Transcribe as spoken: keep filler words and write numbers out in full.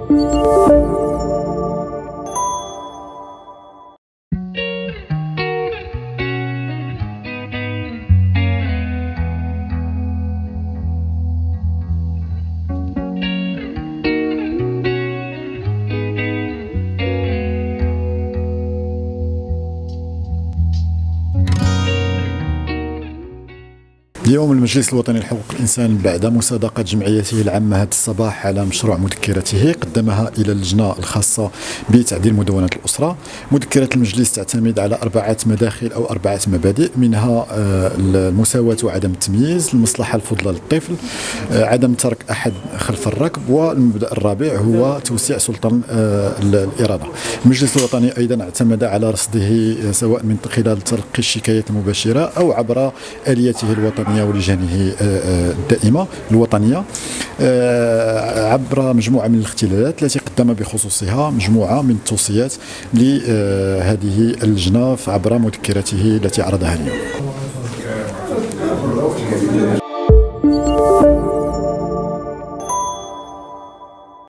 اليوم المجلس الوطني لحقوق الإنسان بعد مصادقة جمعيته العامة هذا الصباح على مشروع مذكرته قدمها إلى اللجنة الخاصة بتعديل مدونة الأسرة. مذكرة المجلس تعتمد على أربعة مداخل أو أربعة مبادئ، منها المساواة وعدم التمييز، المصلحة الفضلى للطفل، عدم ترك أحد خلف الركب، والمبدأ الرابع هو توسيع سلطان الإرادة. المجلس الوطني أيضا اعتمد على رصده سواء من خلال تلقي الشكايات المباشرة أو عبر آليته الوطنية ولجانه الدائمة الوطنية عبر مجموعة من الاختلالات التي قدم بخصوصها مجموعة من التوصيات لهذه اللجنة عبر مذكرته التي عرضها اليوم.